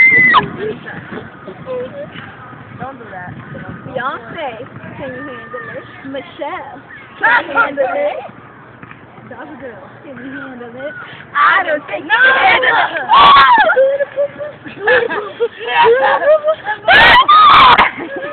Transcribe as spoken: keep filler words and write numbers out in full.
Don't do that. Beyonce, can you handle it? Michelle, can you handle it? Doggy girl, can you handle it? I don't think you can handle it. Oh!